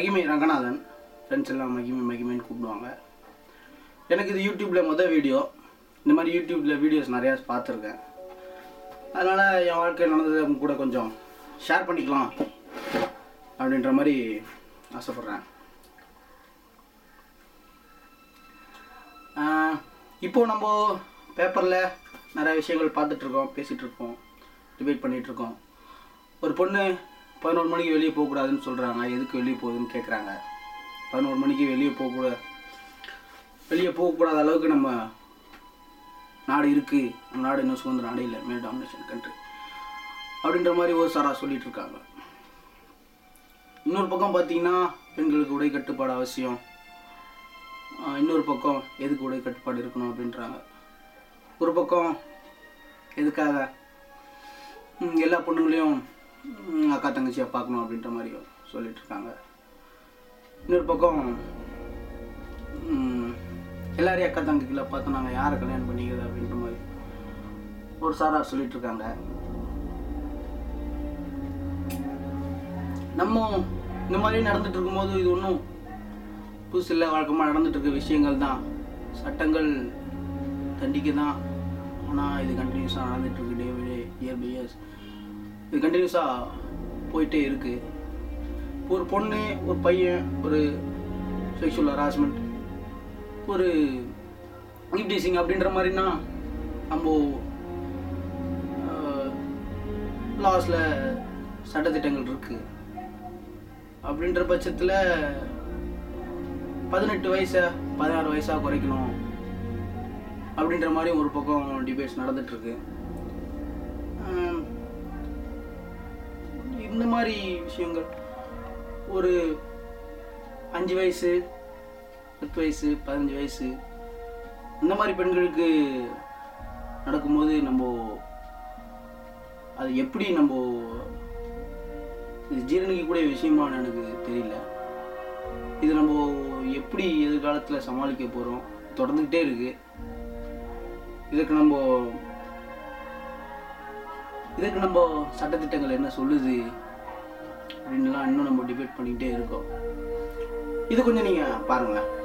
மகிமை ரங்கநாதன். ஃப்ரெண்ட்ஸ் எல்லாம் மகிமை மகிமைன்னு கூப்பிடுவாங்க. எனக்கு இது யூடியூப்பில் மொதல் வீடியோ. இந்த மாதிரி யூடியூப்பில் வீடியோஸ் நிறையா பார்த்துருக்கேன். அதனால் என் வாழ்க்கையில் நடந்ததை கூட கொஞ்சம் ஷேர் பண்ணிக்கலாம் அப்படின்ற மாதிரி ஆசைப்பட்றேன். இப்போது நம்ம பேப்பரில் நிறைய விஷயங்கள் பார்த்துட்ருக்கோம், பேசிகிட்ருக்கோம், டிபேட் பண்ணிகிட்ருக்கோம். ஒரு பொண்ணு 11 மணிக்கு வெளியே போகக்கூடாதுன்னு சொல்கிறாங்க. எதுக்கு வெளியே போகுதுன்னு கேட்குறாங்க. 11 மணிக்கு வெளியே போகக்கூடாத அளவுக்கு நம்ம நாடு இருக்குது. நம்ம நாடு இன்னும் சுதந்திர நாடு இல்லை, மேல் டாமினேஷன் கண்ட்ரி அப்படின்ற மாதிரி ஒரு சாரா சொல்லிகிட்டு இருக்காங்க. இன்னொரு பக்கம் பார்த்தீங்கன்னா பெண்களுக்கு உடை கட்டுப்பாடு அவசியம். இன்னொரு பக்கம் எதுக்கு உடை கட்டுப்பாடு இருக்கணும் அப்படின்றாங்க. ஒரு பக்கம் எதுக்காக எல்லா பொண்ணுங்களையும் அக்கா தங்கச்சியாக பார்க்கணும் அப்படின்ற மாதிரி சொல்லிட்டு இருக்காங்க. இன்னொரு பக்கம் எல்லாரையும் அக்கா தங்கச்சிகளை பார்த்து நாங்கள் யாரை கல்யாணம் பண்ணிக்கிறது அப்படின்ற மாதிரி ஒரு சாரா சொல்லிட்டு இருக்காங்க. நம்ம இந்த மாதிரி நடந்துட்டு இருக்கும்போது இது ஒன்றும் புதுசு இல்லை, வழக்கமாக நடந்துட்டு இருக்க விஷயங்கள் தான். சட்டங்கள் தண்டிக்க தான், ஆனால் இது கண்டினியூஸாக நடந்துட்டு இருக்கு. இயர் பை இயர்ஸ் இது கண்டினியூஸாக போயிட்டே இருக்குது. ஒரு பொண்ணு ஒரு பையன் ஒரு செக்ஷுவல் ஹராஸ்மெண்ட், ஒரு ஈவ்டீசிங் அப்படின்ற மாதிரினா நம்ம லாஸில் சட்டத்திட்டங்கள் இருக்குது. அப்படின்ற பட்சத்தில் 18 வயசை 16 வயசாக குறைக்கணும் அப்படின்ற மாதிரி ஒரு பக்கம் டிபேட்ஸ் நடந்துகிட்ருக்கு. இந்த மாதிரி விஷயங்கள் ஒரு 5 வயசு 10 வயசு 15 வயசு இந்த மாதிரி பெண்களுக்கு நடக்கும்போது நம்ம அது எப்படி நம்ம இது ஜீரணிக்கக்கூடிய விஷயமானு எனக்கு தெரியல. இது நம்ம எப்படி எதிர்காலத்தில் சமாளிக்க போகிறோம், தொடர்ந்துக்கிட்டே இருக்குது. இதுக்கு நம்ம சட்டத்திட்டங்கள் என்ன சொல்லுது அப்படின்லாம் இன்னும் நம்ம டிபேட் பண்ணிக்கிட்டே இருக்கோம். இது கொஞ்சம் நீங்கள் பாருங்களேன்.